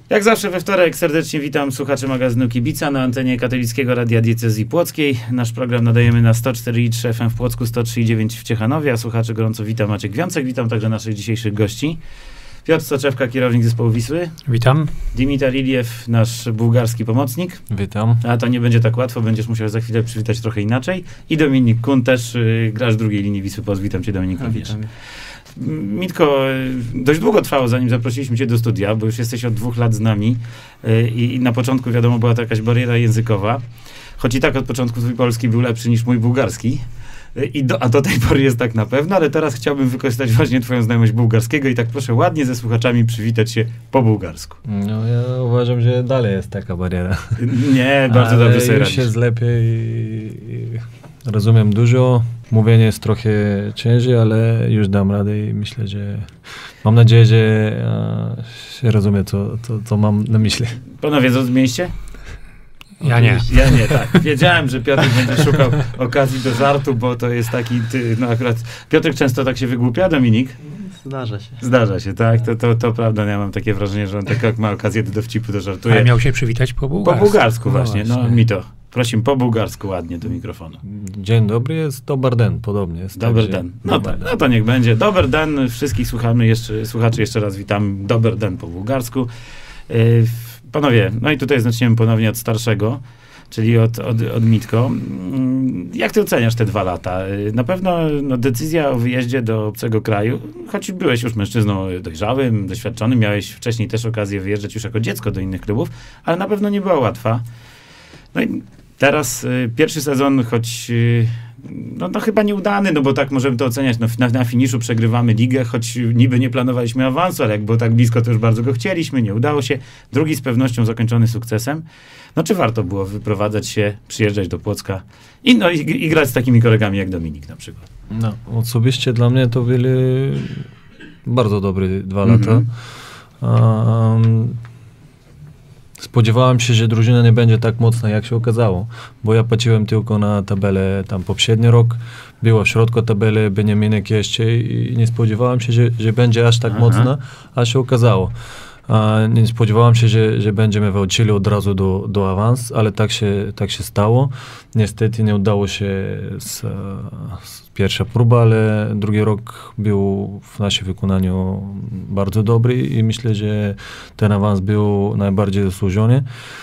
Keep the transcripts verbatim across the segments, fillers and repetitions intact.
Jak zawsze we wtorek serdecznie witam słuchaczy magazynu Kibica na antenie Katolickiego Radia Diecezji Płockiej. Nasz program nadajemy na sto cztery i trzy F M w Płocku, sto trzy i dziewięć w Ciechanowie, a słuchaczy gorąco witam Maciek Wiącek. Witam także naszych dzisiejszych gości. Piotr Soczewka, kierownik zespołu Wisły. Witam. Dimitar Iliew, nasz bułgarski pomocnik. Witam. A to nie będzie tak łatwo, będziesz musiał za chwilę przywitać trochę inaczej. I Dominik Kun, też y, grasz w drugiej linii Wisły Płock. Witam cię, Dominikowicz. Mitko, dość długo trwało, zanim zaprosiliśmy cię do studia, bo już jesteś od dwóch lat z nami y, i na początku, wiadomo, była to jakaś bariera językowa. Choć i tak od początku twój polski był lepszy niż mój bułgarski. I do, a do tej pory jest tak na pewno, ale teraz chciałbym wykorzystać właśnie twoją znajomość bułgarskiego i tak proszę ładnie ze słuchaczami przywitać się po bułgarsku. No ja uważam, że dalej jest taka bariera. Nie, bardzo ale dobrze sobie już radzisz. jest lepiej i, i rozumiem dużo. Mówienie jest trochę ciężej, ale już dam radę i myślę, że mam nadzieję, że a, się rozumie, co, co, co mam na myśli. Panowie, zrozumieliście? Ja nie. Ja nie, tak. Wiedziałem, że Piotr będzie szukał okazji do żartu, bo to jest taki, ty, no akurat Piotr często tak się wygłupia, Dominik? Zdarza się. Zdarza się, tak? To, to, to prawda, ja mam takie wrażenie, że on tak jak ma okazję do dowcipu, to żartuje. Ale miał się przywitać po bułgarsku. Po bułgarsku no właśnie, właśnie. no mi to. Prosimy, po bułgarsku ładnie do mikrofonu. Dzień dobry jest dobar den, podobnie jest. Dober także- den. No, dober tak, den. no to niech będzie. Dober den. Wszystkich słuchamy jeszcze, słuchaczy jeszcze raz witam. Dober den po bułgarsku. Yy, panowie, no i tutaj zaczniemy ponownie od starszego, czyli od, od, od Mitko. Yy, Jak ty oceniasz te dwa lata? Yy, na pewno no, decyzja o wyjeździe do obcego kraju, choć byłeś już mężczyzną dojrzałym, doświadczonym, miałeś wcześniej też okazję wyjeżdżać już jako dziecko do innych klubów, ale na pewno nie była łatwa. No i teraz y, pierwszy sezon, choć y, no, no chyba nieudany, no bo tak możemy to oceniać, no, na, na finiszu przegrywamy ligę, choć niby nie planowaliśmy awansu, ale jak było tak blisko, to już bardzo go chcieliśmy, nie udało się. Drugi z pewnością zakończony sukcesem. No czy warto było wyprowadzać się, przyjeżdżać do Płocka i, no, i, i grać z takimi kolegami jak Dominik na przykład? No, osobiście dla mnie to byli bardzo dobre dwa Mhm. lata. Um, spodziewałem się, że drużyna nie będzie tak mocna, jak się okazało, bo ja patrzyłem tylko na tabelę tam poprzedni rok, było w środku tabeli Beniaminek jeszcze i nie spodziewałem się, że, że będzie aż tak Aha. mocna, a się okazało. A nie spodziewałem się, że, że będziemy walczyli od razu do, do awans, ale tak się, tak się stało. Niestety nie udało się z, z pierwsza próba, ale drugi rok był w naszym wykonaniu bardzo dobry i myślę, że ten awans był najbardziej zasłużony.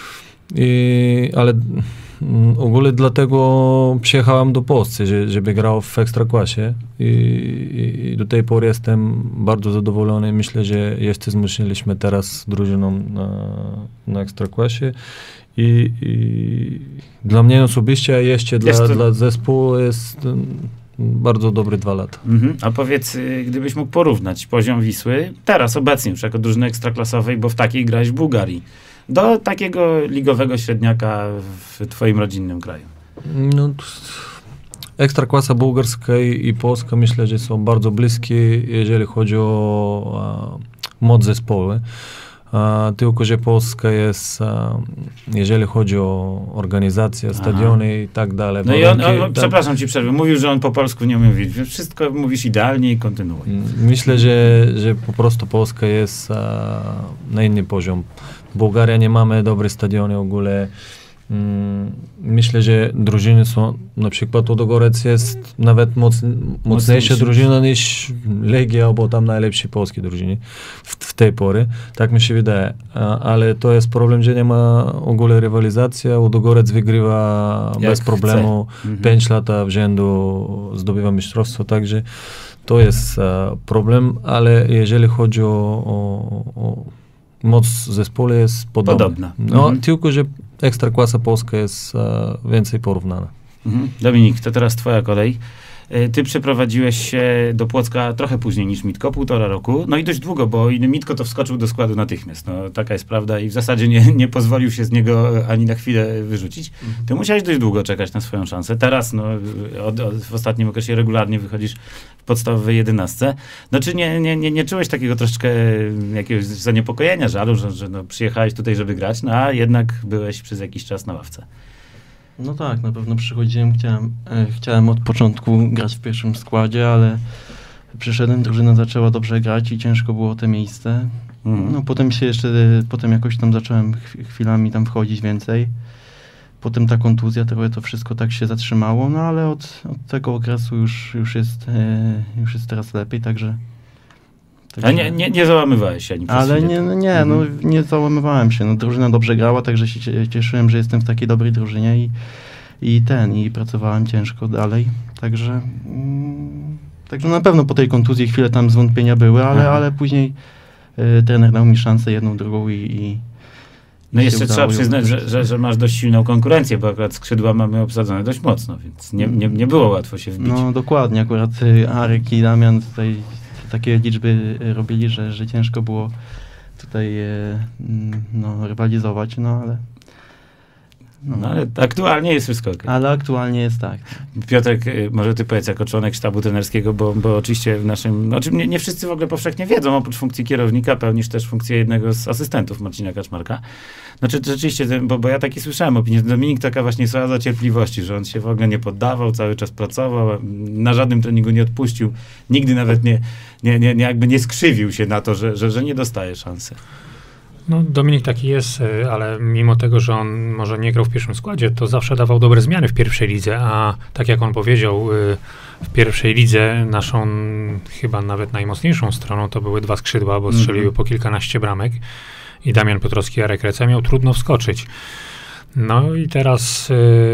I, ale mm, ogólnie dlatego przyjechałem do Polski, że, żeby grał w Ekstraklasie i, i, i do tej pory jestem bardzo zadowolony. Myślę, że jeszcze zmusiliśmy teraz drużyną na, na Ekstraklasie i, i dla mnie osobiście, a jeszcze dla, Jest to- dla zespołu jest mm, bardzo dobre dwa lata. Mhm. A powiedz, y, gdybyś mógł porównać poziom Wisły, teraz obecnie już jako drużyny ekstraklasowej, bo w takiej grałeś w Bułgarii, do takiego ligowego średniaka w twoim rodzinnym kraju. No, t- Ekstraklasa bułgarska i, i polska myślę, że są bardzo bliskie, jeżeli chodzi o a, moc zespołu. A, tylko, że Polska jest, a, jeżeli chodzi o organizację, Aha. stadiony i tak dalej. No i on, warunki, on, tam- przepraszam ci przerwę, mówił, że on po polsku nie umie mówić. Wszystko mówisz idealnie i kontynuuj. Myślę, że, że po prostu Polska jest a, na inny poziom. Bułgaria nie mamy dobre stadiony w ogóle. Mm, myślę, że drużyny są, na przykład Ludogorec jest nawet moc, mocniejsza Mocniejszy. drużyna niż Legia, albo tam najlepsi polskie drużyny w, w tej pory. Tak mi się wydaje. A, ale to jest problem, że nie ma w ogóle rywalizacji. Ludogorec wygrywa Jak bez problemu. chce. Mhm. Pięć lat w rzędu zdobywa mistrzostwo, także to jest a, problem, ale jeżeli chodzi o, o, o moc zespołu jest podobna. Podobna. No, Mhm. tylko, że Ekstraklasa polska jest a, więcej porównana. Mhm. Dominik, to teraz twoja kolej. Y, Ty przeprowadziłeś się do Płocka trochę później niż Mitko, półtora roku. No i dość długo, bo inny Mitko to wskoczył do składu natychmiast. No, taka jest prawda i w zasadzie nie, nie pozwolił się z niego e, ani na chwilę wyrzucić. Ty musiałeś dość długo czekać na swoją szansę. Teraz no, od, od, w ostatnim okresie regularnie wychodzisz w podstawowej jedenastce. No czy nie, nie, nie, nie czułeś takiego troszeczkę jakiegoś zaniepokojenia, żalu, że, że no, przyjechałeś tutaj, żeby grać, no a jednak byłeś przez jakiś czas na ławce? No tak, na pewno przychodziłem, chciałem, e, chciałem od początku grać w pierwszym składzie, ale przyszedłem, drużyna zaczęła dobrze grać i ciężko było o te miejsce. Mhm. No potem się jeszcze, potem jakoś tam zacząłem chw- chwilami tam wchodzić więcej. Potem ta kontuzja, trochę to wszystko tak się zatrzymało, no ale od, od tego okresu już, już, jest, e, już jest teraz lepiej, także... A nie, nie, nie załamywałeś się ani przez Ale chwilę, nie, to- no nie, Mhm. no nie załamywałem się. No, drużyna dobrze grała, także się cie- cieszyłem, że jestem w takiej dobrej drużynie i, i ten, i pracowałem ciężko dalej. Także, mm, także na pewno po tej kontuzji chwile tam zwątpienia były, ale, Aha. ale później y, trener dał mi szansę jedną, drugą i, i No i jeszcze się trzeba udało ją przyznać, że, wykorzystać. że, że masz dość silną konkurencję, bo akurat skrzydła mamy obsadzone dość mocno, więc nie, nie, nie było łatwo się wbić. No dokładnie, akurat y, Arek i Damian tutaj takie liczby y, robili, że, że ciężko było tutaj y, mm, no, rywalizować, no ale... No ale aktualnie jest wszystko okej. Ale aktualnie jest tak. Piotrek, y, może ty powiedz jako członek sztabu trenerskiego, bo, bo oczywiście w naszym, no, nie, nie wszyscy w ogóle powszechnie wiedzą, oprócz funkcji kierownika pełnisz też funkcję jednego z asystentów Marcina Kaczmarka. Znaczy rzeczywiście, to- bo, bo ja taki słyszałem opinię, że Dominik taka właśnie sława cierpliwości, że on się w ogóle nie poddawał, cały czas pracował, na żadnym treningu nie odpuścił, nigdy nawet nie, nie, nie, nie jakby nie skrzywił się na to, że, że, że nie dostaje szansy. No, Dominik taki jest, y, ale mimo tego, że on może nie grał w pierwszym składzie, to zawsze dawał dobre zmiany w pierwszej lidze, a tak jak on powiedział, y, w pierwszej lidze naszą chyba nawet najmocniejszą stroną to były dwa skrzydła, bo Mhm. strzeliły po kilkanaście bramek i Damian Piotrowski i Jarek Reca miał trudno wskoczyć. No i teraz y,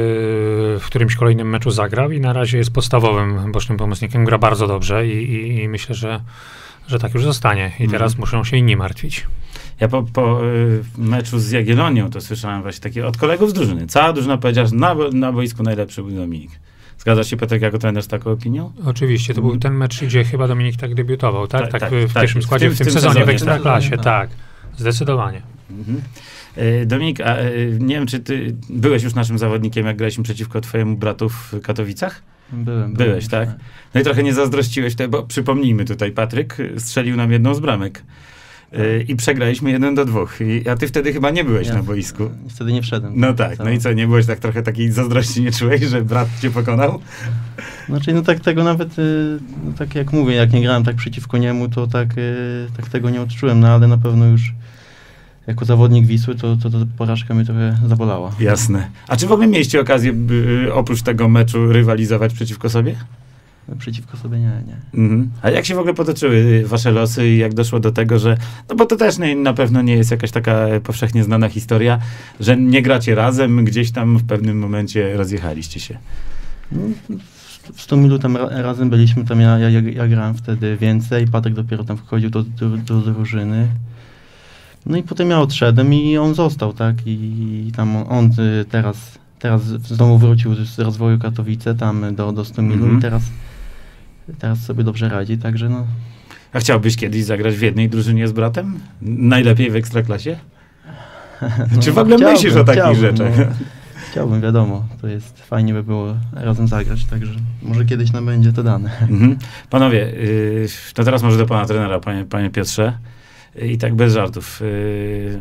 w którymś kolejnym meczu zagrał i na razie jest podstawowym bocznym pomocnikiem, gra bardzo dobrze i, i, i myślę, że, że tak już zostanie i Mhm. teraz muszą się inni martwić. Ja po, po y, meczu z Jagiellonią to słyszałem właśnie takie od kolegów z drużyny. Cała drużyna powiedziała, że na, bo- na boisku najlepszy był Dominik. Zgadzasz się, Piotrek, jako trener z taką opinią? Oczywiście, to był ten mecz, gdzie chyba Dominik tak debiutował, tak? Tak, Tak, tak, w tak. pierwszym W składzie, tym- w tym, w tym sezonie, sezonie. w Ekstraklasie, Tak. tak. Zdecydowanie. Mhm. Y, Dominik, a y, nie wiem, czy ty byłeś już naszym zawodnikiem, jak graliśmy przeciwko twojemu bratu w Katowicach? Byłem. Byłeś, byłem, tak? No i trochę nie zazdrościłeś, te, bo przypomnijmy tutaj, Patryk y, strzelił nam jedną z bramek. Y, I przegraliśmy jeden do dwóch. I, a ty wtedy chyba nie byłeś Ja na boisku. Wtedy nie wszedłem. No tak, no i co, nie byłeś tak trochę takiej zazdrości, nie czułeś, że brat cię pokonał? Znaczy, no tak tego nawet, y, no tak jak mówię, jak nie grałem tak przeciwko niemu, to tak, y, tak tego nie odczułem, no ale na pewno już jako zawodnik Wisły, to, to, to porażka mnie trochę zabolała. Jasne. A czy w ogóle mieliście okazję, by, oprócz tego meczu, rywalizować przeciwko sobie? Przeciwko sobie nie, nie. Mhm. A jak się w ogóle potoczyły wasze losy i jak doszło do tego, że, no bo to też nie, na pewno nie jest jakaś taka powszechnie znana historia, że nie gracie razem, gdzieś tam w pewnym momencie rozjechaliście się. No, w stu milu tam ra, razem byliśmy, tam ja, ja, ja, ja grałem wtedy więcej, Patryk dopiero tam wchodził do, do, do drużyny. No i potem ja odszedłem i on został, tak? I tam on, on y, teraz, teraz znowu wrócił z rozwoju Katowice tam do, do stu milu Mhm. i teraz, teraz sobie dobrze radzi, także no. A chciałbyś kiedyś zagrać w jednej drużynie z bratem? Najlepiej w Ekstraklasie? Czy w ogóle chciałbym, myślisz o takich chciałbym, rzeczach? No, chciałbym, wiadomo, to jest, fajnie by było razem zagrać, także może kiedyś nam będzie to dane. Mhm. Panowie, yy, to teraz może do pana trenera, panie, panie Piotrze. I tak bez żartów. Yy,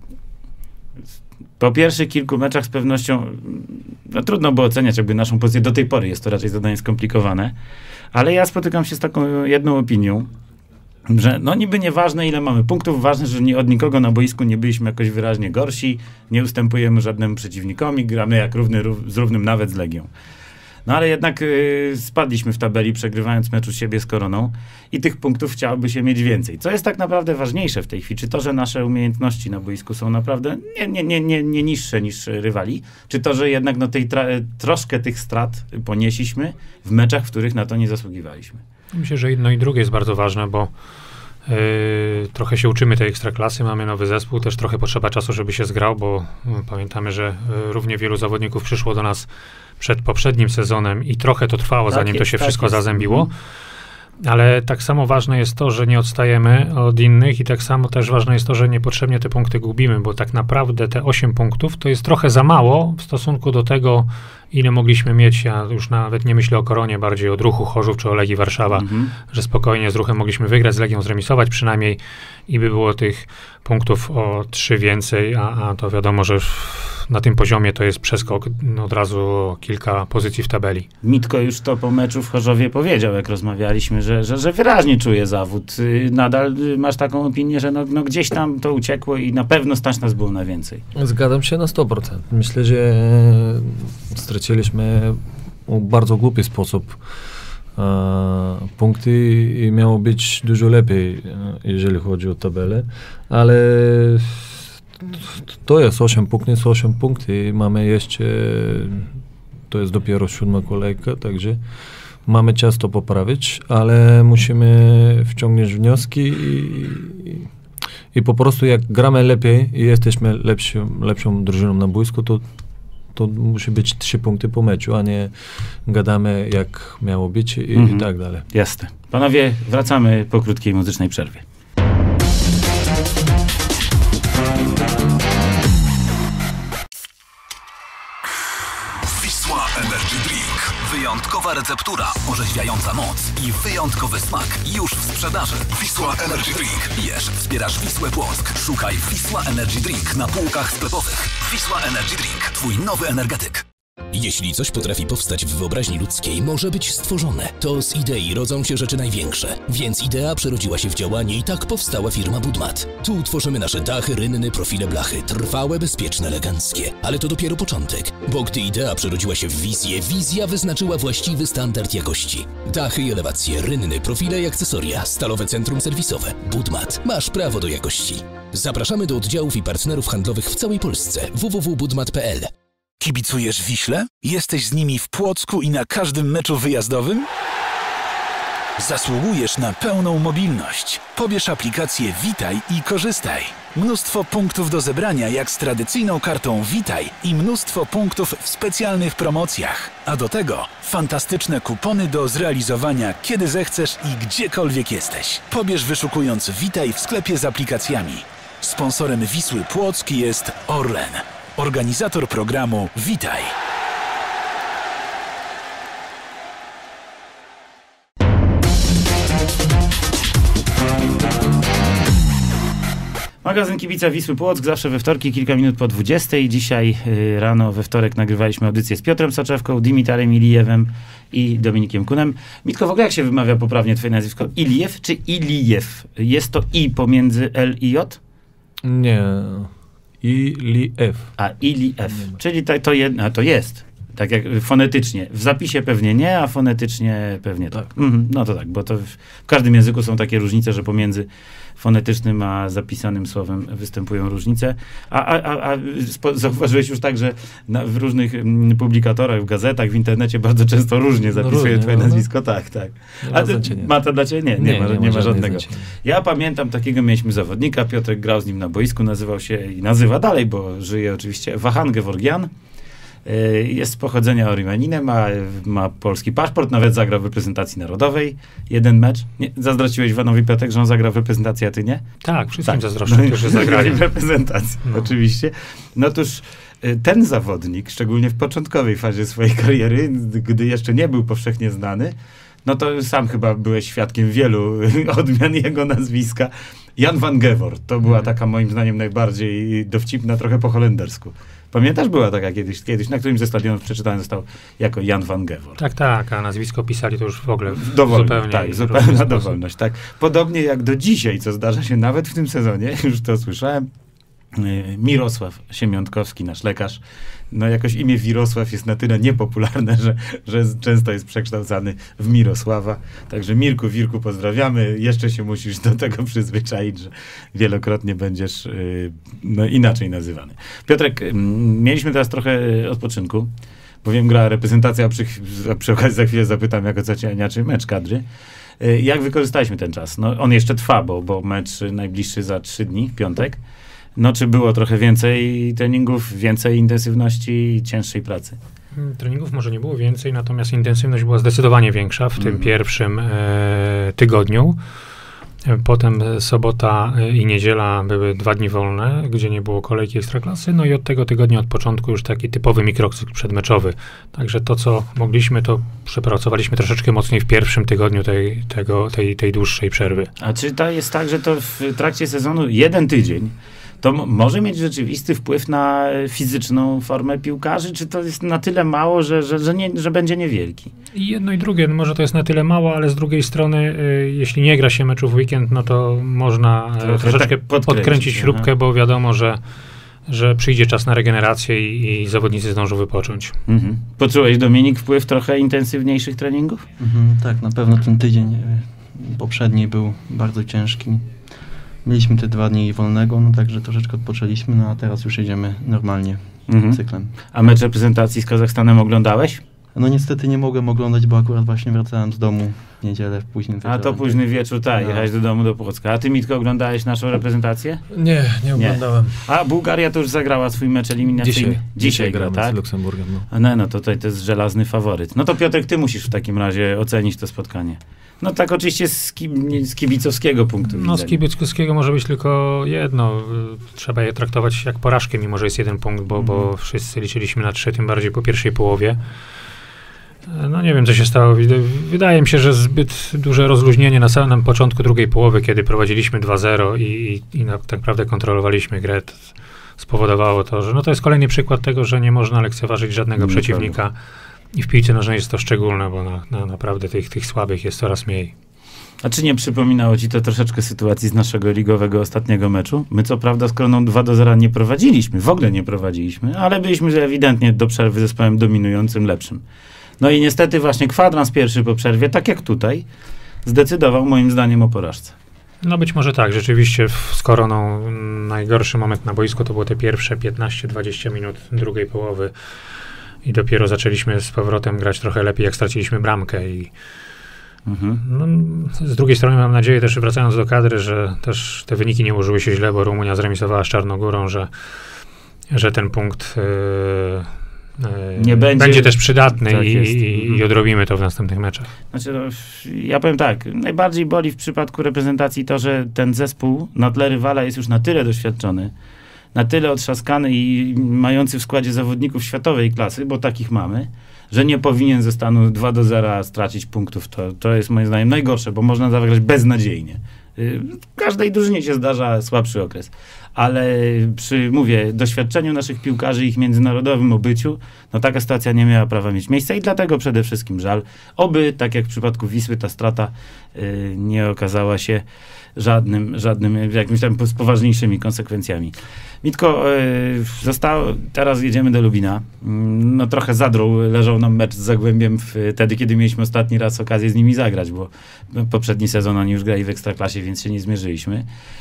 po pierwszych kilku meczach z pewnością no, trudno było oceniać jakby naszą pozycję. Do tej pory jest to raczej zadanie skomplikowane. Ale ja spotykam się z taką jedną opinią, że no niby nieważne ile mamy punktów, ważne, że nie, od nikogo na boisku nie byliśmy jakoś wyraźnie gorsi, nie ustępujemy żadnemu przeciwnikowi, gramy jak równy rów, z równym nawet z Legią. No ale jednak y, spadliśmy w tabeli, przegrywając mecz u siebie z Koroną i tych punktów chciałoby się mieć więcej. Co jest tak naprawdę ważniejsze w tej chwili? Czy to, że nasze umiejętności na boisku są naprawdę nie, nie, nie, nie, nie niższe niż rywali? Czy to, że jednak no, tej tra- troszkę tych strat ponieśliśmy w meczach, w których na to nie zasługiwaliśmy? Myślę, że jedno i drugie jest bardzo ważne, bo yy, trochę się uczymy tej ekstraklasy, mamy nowy zespół, też trochę potrzeba czasu, żeby się zgrał, bo yy, pamiętamy, że yy, równie wielu zawodników przyszło do nas przed poprzednim sezonem i trochę to trwało, Tak zanim to jest, się tak wszystko jest. zazębiło. Mhm. Ale tak samo ważne jest to, że nie odstajemy od innych i tak samo też ważne jest to, że niepotrzebnie te punkty gubimy, bo tak naprawdę te osiem punktów to jest trochę za mało w stosunku do tego, ile mogliśmy mieć. Ja już nawet nie myślę o Koronie, bardziej o Ruchu Chorzów czy o Legii Warszawa, Mhm. że spokojnie z Ruchem mogliśmy wygrać, z Legią zremisować przynajmniej i by było tych punktów o trzy więcej, a, a to wiadomo, że w na tym poziomie to jest przeskok no, od razu o kilka pozycji w tabeli. Mitko już to po meczu w Chorzowie powiedział, jak rozmawialiśmy, że, że, że wyraźnie czuje zawód. Nadal masz taką opinię, że no, no gdzieś tam to uciekło i na pewno stać nas było na więcej. Zgadzam się na sto procent. Myślę, że straciliśmy w bardzo głupi sposób e, punkty i miało być dużo lepiej, jeżeli chodzi o tabelę, ale to jest osiem punktów, osiem punktów i mamy jeszcze, to jest dopiero siódma kolejka, także mamy czas to poprawić, ale musimy wciągnąć wnioski i, i po prostu jak gramy lepiej i jesteśmy lepszą, lepszą drużyną na boisku, to, to musi być trzy punkty po meczu, a nie gadamy jak miało być i, mhm. i tak dalej. Jasne. Panowie, wracamy po krótkiej muzycznej przerwie. Wyjątkowa receptura, orzeźwiająca moc i wyjątkowy smak już w sprzedaży. Wisła Energy Drink. Jesz, wspierasz Wisłę Płock. Szukaj Wisła Energy Drink na półkach sklepowych. Wisła Energy Drink. Twój nowy energetyk. Jeśli coś potrafi powstać w wyobraźni ludzkiej, może być stworzone. To z idei rodzą się rzeczy największe. Więc idea przerodziła się w działanie i tak powstała firma Budmat. Tu tworzymy nasze dachy, rynny, profile blachy. Trwałe, bezpieczne, eleganckie. Ale to dopiero początek. Bo gdy idea przerodziła się w wizję, wizja wyznaczyła właściwy standard jakości. Dachy i elewacje, rynny, profile i akcesoria. Stalowe centrum serwisowe. Budmat. Masz prawo do jakości. Zapraszamy do oddziałów i partnerów handlowych w całej Polsce. w w w kropka budmat kropka p l. Kibicujesz Wiśle? Jesteś z nimi w Płocku i na każdym meczu wyjazdowym? Zasługujesz na pełną mobilność. Pobierz aplikację Witaj i korzystaj. Mnóstwo punktów do zebrania jak z tradycyjną kartą Witaj i mnóstwo punktów w specjalnych promocjach. A do tego fantastyczne kupony do zrealizowania kiedy zechcesz i gdziekolwiek jesteś. Pobierz wyszukując Witaj w sklepie z aplikacjami. Sponsorem Wisły Płock jest Orlen. Organizator programu Witaj. Magazyn Kibica Wisły Płock, zawsze we wtorki, kilka minut po dwudziestej. Dzisiaj y, rano, we wtorek nagrywaliśmy audycję z Piotrem Soczewką, Dimitarem Ilijewem i Dominikiem Kunem. Mitko, w ogóle jak się wymawia poprawnie twoje nazwisko? Ilijew czy Ilijew? Jest to I pomiędzy L i J? Nie. Ilijew. A, Ilijew. Czyli to, to, jed, a, to jest. Tak jak fonetycznie. W zapisie pewnie nie, a fonetycznie pewnie tak. tak. Mhm, no to tak, bo to w, w każdym języku są takie różnice, że pomiędzy fonetycznym a zapisanym słowem występują różnice. A, a, a, a spo, zauważyłeś już tak, że na, w różnych m, publikatorach, w gazetach, w internecie bardzo często różnie zapisuje no różnie, twoje no, nazwisko. Tak, tak. A ty, ma to dla ciebie? Nie, nie, nie, ma, nie, nie ma żadnego. Znaczenia. Ja pamiętam takiego, mieliśmy zawodnika, Piotrek grał z nim na boisku, nazywał się i nazywa dalej, bo żyje oczywiście, Wahan Gevorgian. Jest z pochodzenia Orimaninem, ma, ma polski paszport, nawet zagrał w reprezentacji narodowej. Jeden mecz. Nie, zazdrościłeś Wanowi Piotrek, że on zagrał w reprezentacji, a ty nie? Tak, wszystkim tak. zazdroszczę, no, że zagrali w reprezentacji, no. Oczywiście. No otóż ten zawodnik, szczególnie w początkowej fazie swojej kariery, gdy jeszcze nie był powszechnie znany, no to sam chyba byłeś świadkiem wielu odmian jego nazwiska. Jan van Geword. To była taka moim zdaniem najbardziej dowcipna, trochę po holendersku. Pamiętasz? Była taka kiedyś, kiedyś na którymś ze stadionów przeczytałem, został jako Jan van Geword. Tak, tak, a nazwisko pisali to już w ogóle w Dowolne, zupełnie tak, zupełna dowolność, tak. Podobnie jak do dzisiaj, co zdarza się nawet w tym sezonie, już to słyszałem, Mirosław Siemiątkowski, nasz lekarz. No jakoś imię Wirosław jest na tyle niepopularne, że, że często jest przekształcany w Mirosława. Także Mirku, Wirku, pozdrawiamy. Jeszcze się musisz do tego przyzwyczaić, że wielokrotnie będziesz yy, no, inaczej nazywany. Piotrek, yy, mieliśmy teraz trochę odpoczynku, bowiem gra reprezentacja, a przy, a przy okazji za chwilę zapytam, jak oceniacie mecz kadry. Yy, jak wykorzystaliśmy ten czas? No, on jeszcze trwa, bo, bo mecz najbliższy za trzy dni, piątek. No, czy było trochę więcej treningów, więcej intensywności, cięższej pracy? Treningów może nie było więcej, natomiast intensywność była zdecydowanie większa w mm. tym pierwszym e, tygodniu. Potem sobota i niedziela były dwa dni wolne, gdzie nie było kolejki Ekstraklasy, no i od tego tygodnia, od początku już taki typowy mikrocykl przedmeczowy. Także to, co mogliśmy, to przepracowaliśmy troszeczkę mocniej w pierwszym tygodniu tej, tego, tej, tej dłuższej przerwy. A czy to jest tak, że to w trakcie sezonu jeden tydzień, to m- może mieć rzeczywisty wpływ na fizyczną formę piłkarzy, czy to jest na tyle mało, że, że, że, nie, że będzie niewielki? I jedno i drugie, no może to jest na tyle mało, ale z drugiej strony, y, jeśli nie gra się meczu w weekend, no to można Trochę y, troszeczkę tak podkręcić, podkręcić śrubkę, aha. bo wiadomo, że, że przyjdzie czas na regenerację i, i zawodnicy zdążą wypocząć. Mhm. Poczułeś, Dominik, wpływ trochę intensywniejszych treningów? Mhm, tak, na pewno ten tydzień e, poprzedni był bardzo ciężki. Mieliśmy te dwa dni wolnego, no także troszeczkę odpoczęliśmy, no a teraz już jedziemy normalnie Mhm. cyklem. A mecz reprezentacji z Kazachstanem oglądałeś? No niestety nie mogłem oglądać, bo akurat właśnie wracałem z domu w niedzielę w późnym A to późny wieczór, tak, No. jechałeś do domu do Płocka. A ty, Mitko, oglądałeś naszą reprezentację? Nie, nie oglądałem. A Bułgaria to już zagrała swój mecz eliminacyjny. Dzisiaj, dzisiaj gra, gramy tak? z Luksemburgiem. No. A no, no to tutaj to jest żelazny faworyt. No to Piotrek, ty musisz w takim razie ocenić to spotkanie. No tak oczywiście z, ki- nie, z kibicowskiego punktu No z widzenia. kibicowskiego może być tylko jedno. Y, Trzeba je traktować jak porażkę, mimo że jest jeden punkt, bo, bo Mhm. wszyscy liczyliśmy na trzy, tym bardziej po pierwszej połowie. E, No nie wiem, co się stało. Wid- Wydaje mi się, że zbyt duże rozluźnienie na samym początku drugiej połowy, kiedy prowadziliśmy dwa zero i, i, i na, tak naprawdę kontrolowaliśmy grę, t- spowodowało to, że no to jest kolejny przykład tego, że nie można lekceważyć żadnego Nieprawda. przeciwnika. I w piłce nożnej jest to szczególne, bo na, na, naprawdę tych, tych słabych jest coraz mniej. A czy nie przypominało ci to troszeczkę sytuacji z naszego ligowego ostatniego meczu? My co prawda z Koroną dwa do zera nie prowadziliśmy, w ogóle nie prowadziliśmy, ale byliśmy ewidentnie do przerwy zespołem dominującym, lepszym. No i niestety właśnie kwadrans pierwszy po przerwie, tak jak tutaj, zdecydował moim zdaniem o porażce. No być może tak, rzeczywiście w- z Koroną mm, najgorszy moment na boisku to było te pierwsze piętnaście dwadzieścia minut drugiej połowy i dopiero zaczęliśmy z powrotem grać trochę lepiej, jak straciliśmy bramkę i Mhm. no, z drugiej strony mam nadzieję też, wracając do kadry, że też te wyniki nie ułożyły się źle, bo Rumunia zremisowała z Czarnogórą, że, że ten punkt yy, yy, Nie będzie- będzie też przydatny tak i, jest. i, Mhm. i odrobimy to w następnych meczach. Znaczy, no, ja powiem tak, najbardziej boli w przypadku reprezentacji to, że ten zespół na tle rywala jest już na tyle doświadczony, na tyle otrzaskany i mający w składzie zawodników światowej klasy, bo takich mamy, że nie powinien ze stanu dwa do zera stracić punktów. To, to jest moim zdaniem najgorsze, bo można zagrać beznadziejnie. Y, W każdej drużynie się zdarza słabszy okres. Ale przy, mówię, doświadczeniu naszych piłkarzy, ich międzynarodowym obyciu, no taka sytuacja nie miała prawa mieć miejsca i dlatego przede wszystkim żal. Oby, tak jak w przypadku Wisły, ta strata y, nie okazała się żadnym, żadnym jakimś tam z poważniejszymi konsekwencjami. Mitko, y, zostało, teraz jedziemy do Lubina. Mm, No trochę zadrą leżał nam mecz z Zagłębiem w, wtedy, kiedy mieliśmy ostatni raz okazję z nimi zagrać, bo no, poprzedni sezon oni już grali w Ekstraklasie, więc się nie zmierzyliśmy.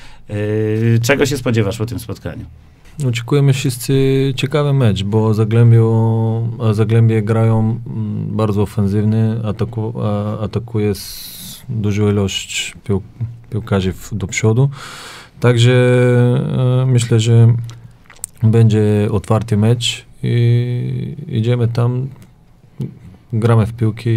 Y, Czego się spodziewasz po tym spotkaniu? Oczekujemy wszyscy ciekawy mecz, bo Zagłębiu, a Zagłębie grają mm, bardzo ofensywny, ataku, a, atakuje z dużą ilość pił, piłkarzy w, do przodu. Także e, myślę, że będzie otwarty mecz i idziemy tam, gramy w piłki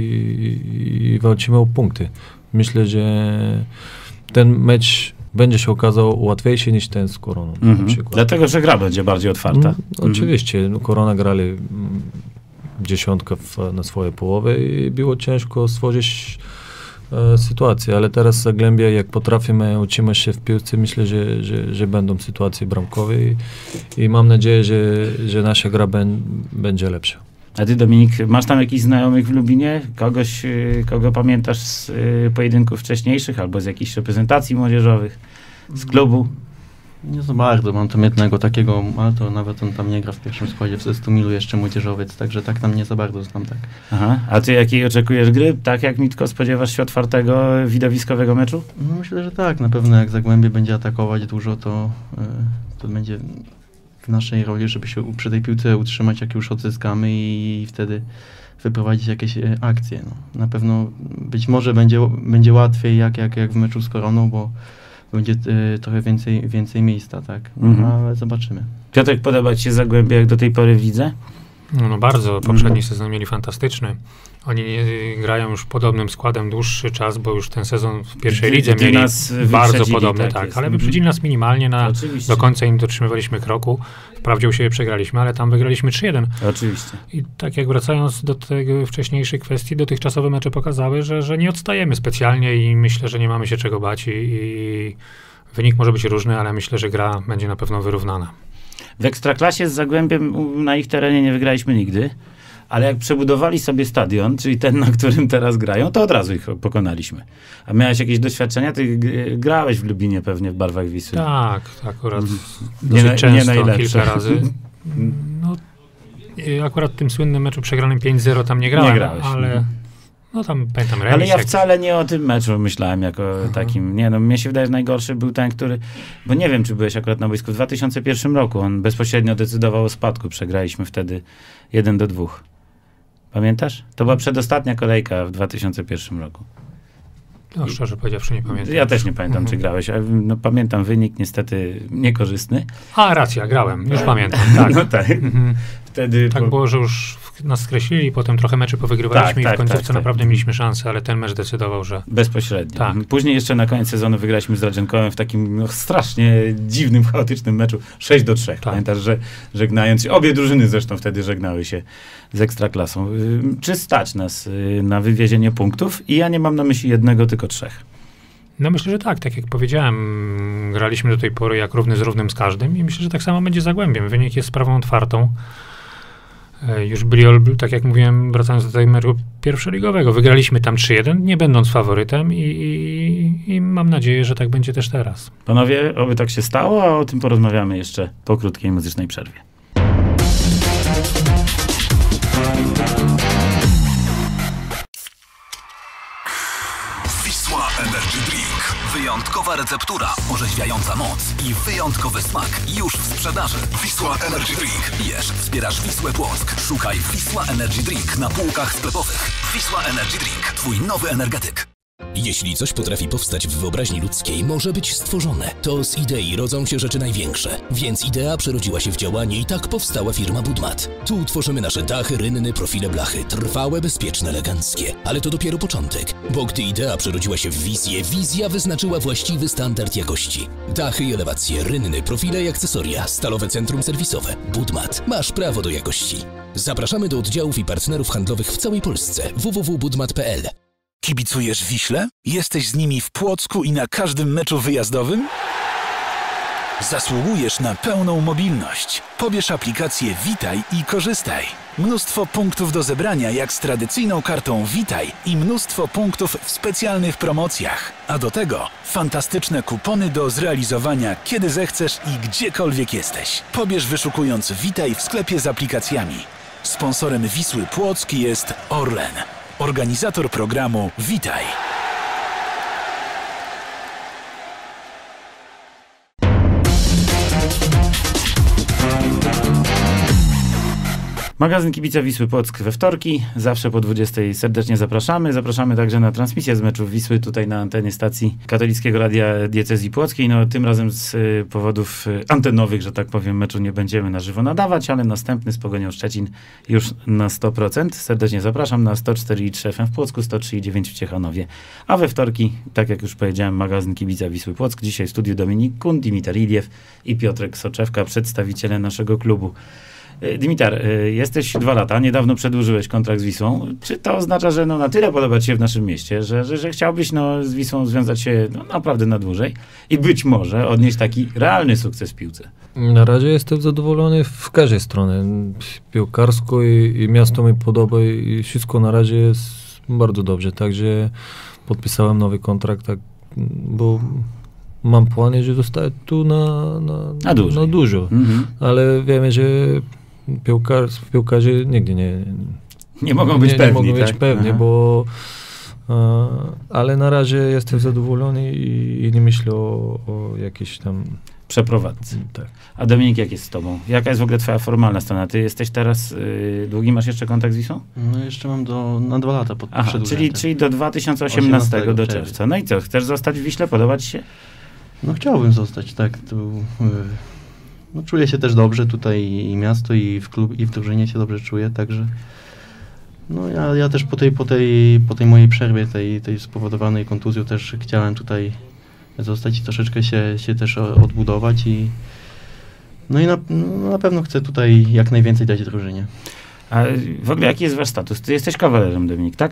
i, i walczymy o punkty. Myślę, że ten mecz będzie się okazał łatwiejszy niż ten z Koroną na Mhm. przykład. Dlatego, że gra będzie bardziej otwarta. Mm, Oczywiście, no, Korona grali mm, dziesiątkę w, na swoje połowy i było ciężko stworzyć e, sytuację, ale teraz Zagłębie, jak potrafimy utrzymać się w piłce, myślę, że, że, że będą sytuacje bramkowe i, i mam nadzieję, że, że nasza gra ben, będzie lepsza. A ty, Dominik, masz tam jakichś znajomych w Lubinie? Kogoś, y, kogo pamiętasz z y, pojedynków wcześniejszych albo z jakichś reprezentacji młodzieżowych, z klubu? Nie za bardzo, mam tam jednego takiego, ale to nawet on tam nie gra w pierwszym składzie, w Stomilu jeszcze młodzieżowiec, także tak tam nie za bardzo znam, tak. Aha. A ty jakiej oczekujesz gry? Tak jak Mitko, spodziewasz się otwartego, widowiskowego meczu? No myślę, że tak, na pewno jak Zagłębie będzie atakować dużo, to, y, to będzie w naszej roli, żeby się u- przy tej piłce utrzymać, jak już odzyskamy i wtedy wyprowadzić jakieś y, akcje. No. Na pewno być może będzie, będzie łatwiej jak, jak, jak w meczu z Koroną, bo będzie y, trochę więcej, więcej miejsca, tak, Mhm. ale zobaczymy. Piotrek, podoba ci się Zagłębie, jak do tej pory widzę? No, no bardzo, poprzedni Mhm. sezon mieli fantastyczny. Oni y, grają już podobnym składem dłuższy czas, bo już ten sezon w pierwszej Gdy- lidze gdy mieli nas bardzo wyprzedzili, podobny, tak tak, jest. ale Mhm. wyprzedzili nas minimalnie, na, Oczywiście. do końca im dotrzymywaliśmy kroku. Wprawdzie u siebie przegraliśmy, ale tam wygraliśmy trzy jeden. Oczywiście. I tak jak wracając do tego wcześniejszej kwestii, dotychczasowe mecze pokazały, że, że nie odstajemy specjalnie i myślę, że nie mamy się czego bać i, i Wynik może być różny, ale myślę, że gra będzie na pewno wyrównana. W Ekstraklasie z Zagłębiem u- na ich terenie nie wygraliśmy nigdy, ale jak przebudowali sobie stadion, czyli ten, na którym teraz grają, to od razu ich pokonaliśmy. A miałeś jakieś doświadczenia? Ty g- grałeś w Lubinie pewnie w barwach Wisły. Tak, tak, akurat Nie, dosyć na- nie często, najlepsze. kilka razy. No, i akurat w tym słynnym meczu przegranym pięć zero tam nie grałem, Nie grałeś. ale Mhm. no tam pamiętam remis. Ale ja jakiś. wcale nie o tym meczu myślałem jako takim. Nie no, mnie się wydaje, że najgorszy był ten, który, bo nie wiem, czy byłeś akurat na boisku w dwa tysiące pierwszym roku. On bezpośrednio decydował o spadku. Przegraliśmy wtedy jeden do dwóch. Pamiętasz? To była przedostatnia kolejka w dwa tysiące pierwszym roku. No szczerze powiedziawszy nie pamiętam. Ja też nie pamiętam, Mhm. czy grałeś. ale, No, pamiętam wynik, niestety niekorzystny. A, racja, grałem, już pamiętam, tak. No tak. Mhm. Wtedy Tak po- było, że już w- nas skreślili, potem trochę meczy powygrywaliśmy Tak, i tak, w końcówce tak, tak. naprawdę mieliśmy szansę, ale ten mecz decydował, że bezpośrednio. Tak. Później jeszcze na koniec sezonu wygraliśmy z Radżenkowem w takim no, strasznie dziwnym, chaotycznym meczu sześć do trzech. Tak. Pamiętasz, że żegnając się, obie drużyny zresztą wtedy żegnały się z Ekstraklasą. Y, Czy stać nas y, na wywiezienie punktów? I ja nie mam na myśli jednego, tylko trzech. no myślę, że tak, tak jak powiedziałem, graliśmy do tej pory jak równy z równym z każdym i myślę, że tak samo będzie z Zagłębiem. Wynik jest sprawą otwartą. E, Już byli, olbr- tak jak mówiłem, wracając do tego meczu pierwszoligowego, wygraliśmy tam trzy jeden, nie będąc faworytem i, i, i mam nadzieję, że tak będzie też teraz. Panowie, oby tak się stało, a o tym porozmawiamy jeszcze po krótkiej muzycznej przerwie. Wisła Energy Drink. Wyjątkowa receptura, orzeźwiająca moc i wyjątkowy smak już w sprzedaży. Wisła Energy Drink. Jesz, wspierasz Wisłę Płock. Szukaj Wisła Energy Drink na półkach sklepowych. Wisła Energy Drink. Twój nowy energetyk. Jeśli coś potrafi powstać w wyobraźni ludzkiej, może być stworzone. To z idei rodzą się rzeczy największe. Więc idea przerodziła się w działanie i tak powstała firma Budmat. Tu tworzymy nasze dachy, rynny, profile blachy. Trwałe, bezpieczne, eleganckie. Ale to dopiero początek. Bo gdy idea przerodziła się w wizję, wizja wyznaczyła właściwy standard jakości. Dachy i elewacje, rynny, profile i akcesoria. Stalowe centrum serwisowe. Budmat. Masz prawo do jakości. Zapraszamy do oddziałów i partnerów handlowych w całej Polsce. w w w kropka budmat kropka p l. Kibicujesz Wiśle? Jesteś z nimi w Płocku i na każdym meczu wyjazdowym? Zasługujesz na pełną mobilność. Pobierz aplikację Witaj i korzystaj. Mnóstwo punktów do zebrania jak z tradycyjną kartą Witaj i mnóstwo punktów w specjalnych promocjach. A do tego fantastyczne kupony do zrealizowania kiedy zechcesz i gdziekolwiek jesteś. Pobierz wyszukując Witaj w sklepie z aplikacjami. Sponsorem Wisły Płock jest Orlen. Organizator programu Witaj. Magazyn Kibica Wisły Płock we wtorki, zawsze po dwudziestej serdecznie zapraszamy. Zapraszamy także na transmisję z meczów Wisły tutaj na antenie stacji Katolickiego Radia Diecezji Płockiej. No tym razem z y, powodów y, antenowych, że tak powiem, meczu nie będziemy na żywo nadawać, ale następny z Pogonią Szczecin już na sto procent. Serdecznie zapraszam na sto cztery i trzy F M w Płocku, sto trzy i dziewięć w Ciechanowie. A we wtorki, tak jak już powiedziałem, magazyn Kibica Wisły Płock. Dzisiaj w studiu Dominik Kun, Dimitar Iliew i Piotrek Soczewka, przedstawiciele naszego klubu. Dimitar, jesteś dwa lata, niedawno przedłużyłeś kontrakt z Wisłą. Czy to oznacza, że no na tyle podoba ci się w naszym mieście, że, że, że chciałbyś no z Wisłą związać się no, naprawdę na dłużej i być może odnieść taki realny sukces w piłce? Na razie jestem zadowolony w każdej stronie. Piłkarsko i, i miasto mi podoba i wszystko na razie jest bardzo dobrze. Także podpisałem nowy kontrakt, tak, bo mam plany, że zostaję tu na, na, na, dłużej. na dużo. Mhm. Ale wiemy, że piłkar, piłkarze nigdy nie, nie mogą być nie, pewni. Nie mogą tak? być pewni, Aha. bo uh, ale na razie jestem zadowolony i, i nie myślę o, o jakiejś tam przeprowadzce. Tak. A Dominik, jak jest z tobą? Jaka jest w ogóle twoja formalna strona? Ty jesteś teraz, yy, długi masz jeszcze kontakt z Wisłą? No jeszcze mam do, na dwa lata pod Aha, czyli, czyli do dwa tysiące osiemnastego do czerwca. No i co, chcesz zostać w Wiśle? Podoba ci się? No chciałbym zostać, tak. Tu, yy, no, czuję się też dobrze tutaj i miasto, i w klub, i w drużynie się dobrze czuję, także no ja, ja też po tej, po tej, po tej mojej przerwie, tej, tej spowodowanej kontuzją też chciałem tutaj zostać i troszeczkę się, się też odbudować i no i na, no na pewno chcę tutaj jak najwięcej dać drużynie. A w ogóle jaki jest wasz status? Ty jesteś kawalerem, Dominik, tak?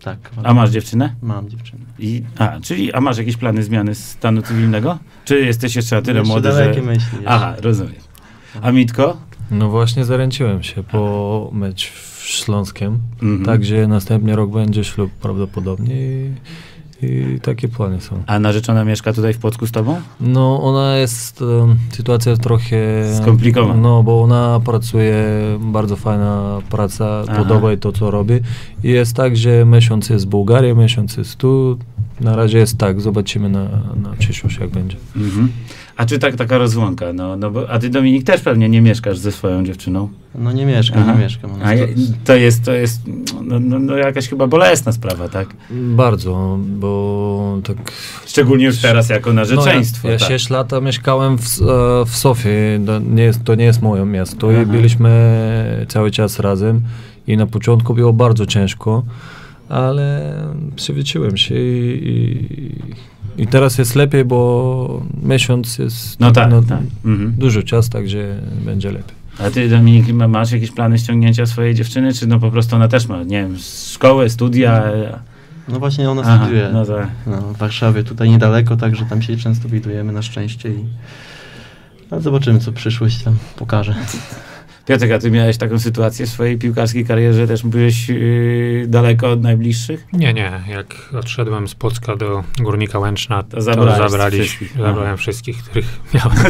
Tak. A masz dziewczynę? Mam dziewczynę. I, a, czyli, a masz jakieś plany zmiany stanu cywilnego? Czy jesteś jeszcze na tyle Jeszcze młody, że... dalekie myśli. jeszcze. Aha, rozumiem. A Mitko? No właśnie zaręczyłem się po mecz w Śląskiem, Mhm. także następny rok będzie ślub prawdopodobnie i, i takie plany są. A narzeczona mieszka tutaj w Płocku z tobą? No ona jest, um, sytuacja jest trochę... Skomplikowana. No, bo ona pracuje, bardzo fajna praca, Aha. podoba jej to, co robi. I jest tak, że miesiąc jest w Bułgarii, miesiąc jest tu. Na razie jest tak, zobaczymy na, na przyszłość, jak będzie. Mhm. A czy tak, taka rozłąka? No, no bo, a ty, Dominik, też pewnie nie mieszkasz ze swoją dziewczyną? No nie mieszkam, Aha. nie mieszkam. Ona A je, sto- to jest, to jest no, no, no jakaś chyba bolesna sprawa, tak? Bardzo, bo tak... Szczególnie już teraz jako narzeczeństwo. No, ja ja tak. sześć lat mieszkałem w, e, w Sofii, to nie, jest, to nie jest moje miasto Aha. i byliśmy cały czas razem i na początku było bardzo ciężko, ale przyzwyczaiłem się i, i, i teraz jest lepiej, bo miesiąc jest No tak, no, tak. Mhm. dużo czasu, także będzie lepiej. A ty, Dominik, ma- masz jakieś plany ściągnięcia swojej dziewczyny, czy no po prostu ona też ma, nie wiem, szkołę, studia? No właśnie ona Aha, studiuje no tak. no, w Warszawie, tutaj niedaleko, także tam się często widujemy na szczęście i no, zobaczymy, co przyszłość tam pokaże. Piotrek, a ty miałeś taką sytuację w swojej piłkarskiej karierze, też byłeś yy, daleko od najbliższych? Nie, nie. Jak odszedłem z Płocka do Górnika Łęczna, to, zabrałeś zabrali, wszystkich. zabrałem Aha. wszystkich, których miałem.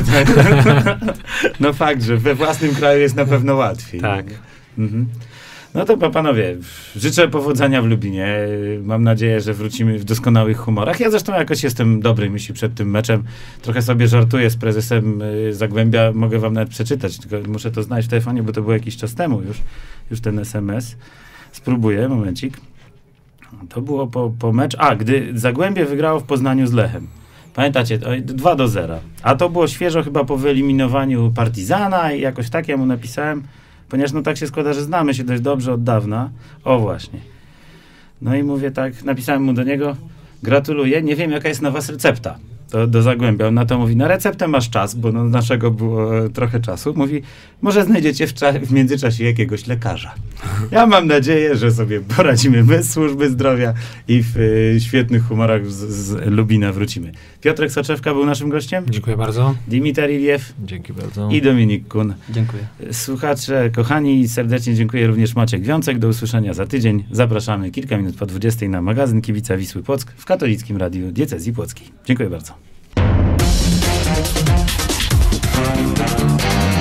No fakt, że we własnym kraju jest na pewno łatwiej. Tak. Mhm. No to pa- panowie, życzę powodzenia w Lubinie. Mam nadzieję, że wrócimy w doskonałych humorach. Ja zresztą jakoś jestem dobrej myśli przed tym meczem. Trochę sobie żartuję z prezesem y, Zagłębia. Mogę wam nawet przeczytać, tylko muszę to znaleźć w telefonie, bo to było jakiś czas temu już, już ten es em es. Spróbuję, momencik. To było po, po mecz. A, gdy Zagłębie wygrało w Poznaniu z Lechem. Pamiętacie, to dwa do zera. A to było świeżo chyba po wyeliminowaniu Partizana i jakoś tak ja mu napisałem, ponieważ no tak się składa, że znamy się dość dobrze od dawna. O właśnie. No i mówię tak, napisałem mu do niego, gratuluję, nie wiem jaka jest na was recepta. Do, do Zagłębia. On na to mówi, na receptę masz czas, bo no, naszego było e, trochę czasu. Mówi, może znajdziecie w, cza- w międzyczasie jakiegoś lekarza. Ja mam nadzieję, że sobie poradzimy bez służby zdrowia i w e, świetnych humorach z, z Lubina wrócimy. Piotrek Soczewka był naszym gościem. Dziękuję bardzo. Dimitar Iliew Dzięki bardzo. i Dominik Kun. Dziękuję. Słuchacze, kochani, serdecznie dziękuję również Maciek Wiącek. Do usłyszenia za tydzień. Zapraszamy kilka minut po dwudziestej na magazyn Kibica Wisły Płock w Katolickim Radiu Diecezji Płockiej. Dziękuję bardzo.